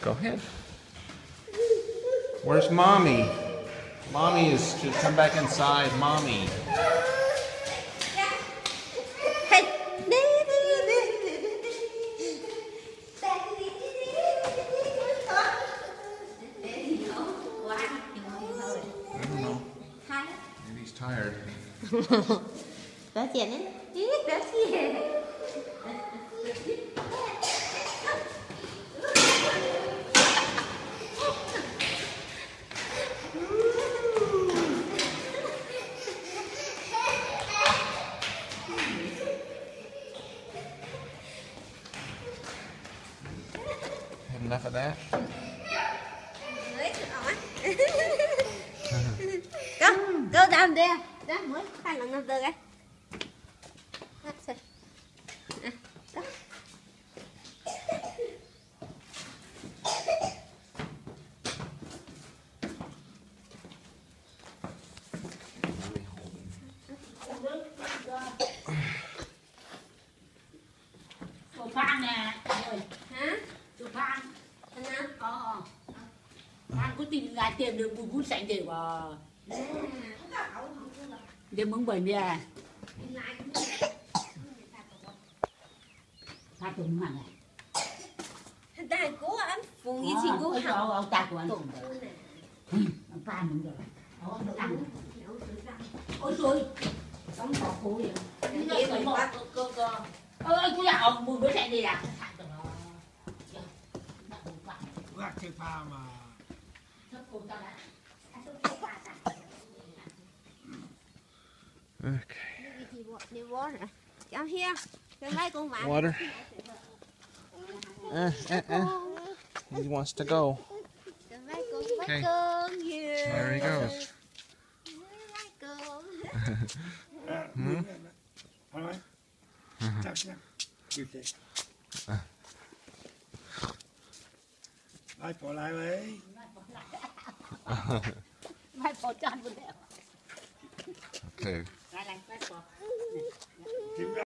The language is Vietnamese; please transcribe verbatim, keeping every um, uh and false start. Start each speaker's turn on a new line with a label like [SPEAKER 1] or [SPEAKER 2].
[SPEAKER 1] Go ahead. Where's mommy? Mommy is should come back inside. Mommy. I don't know. Maybe he's tired.
[SPEAKER 2] Đó chị đấy. Đó chị.
[SPEAKER 1] Have enough of that?
[SPEAKER 2] Go, go down there. Đó, mới hai lần năm tư cái. Đó.
[SPEAKER 3] Đồ phan nè, ơi.
[SPEAKER 2] Hả?
[SPEAKER 3] Đồ phan.
[SPEAKER 2] Anh nào?
[SPEAKER 3] Ờ. Phan có tìm gái tìm được bùi bút sạch để mà. Để mừng bởi nè. Phan tụi mình này.
[SPEAKER 2] Đây cố anh phụ gì thì cố học.
[SPEAKER 3] Ông ta của anh. Ông Phan mình rồi. Ông tăng. Ôi xui. Sống bỏ cố vậy. Vậy rồi một cơ cơ. Ơ chú nào bùi bút sạch đi à?
[SPEAKER 4] Gác cái pha mà.
[SPEAKER 1] Okay.
[SPEAKER 2] Need water. Come here. Come back con bạn.
[SPEAKER 1] Water. Uh, uh, uh. He wants to go.
[SPEAKER 2] Come back con.
[SPEAKER 1] Okay.
[SPEAKER 2] Con here.
[SPEAKER 1] There he goes.
[SPEAKER 4] Hmm? All right. Chắc chắc. Như thế. Lại bỏ lại vậy.
[SPEAKER 3] Mai bỏ chân vừa đẹp.
[SPEAKER 1] Okay.
[SPEAKER 3] Lại lại, mai bỏ.